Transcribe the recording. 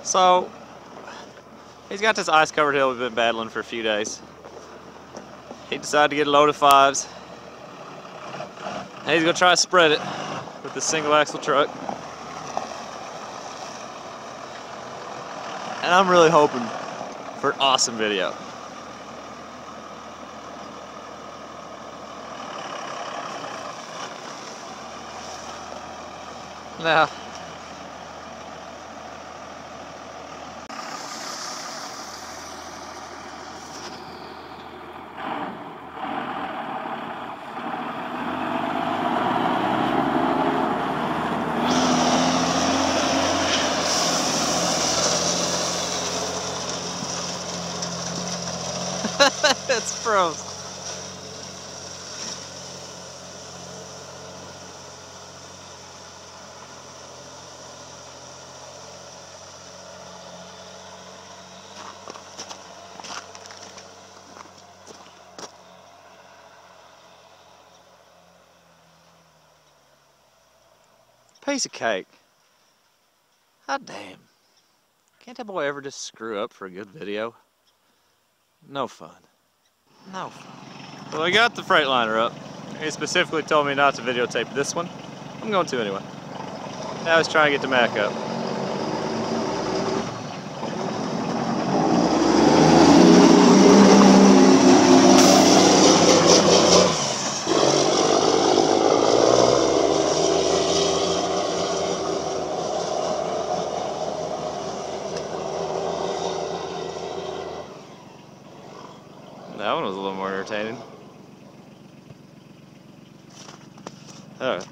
So, he's got this ice-covered hill we've been battling for a few days. He decided to get a load of 5s. And he's gonna try to spread it with this single axle truck. And I'm really hoping for an awesome video. Now, it's froze. Piece of cake. God damn. Can't that boy ever just screw up for a good video? No fun. No fun. Well, I got the Freightliner up. He specifically told me not to videotape this one. I'm going to anyway. Now he's trying to get the Mack up. That one was a little more entertaining. Alright.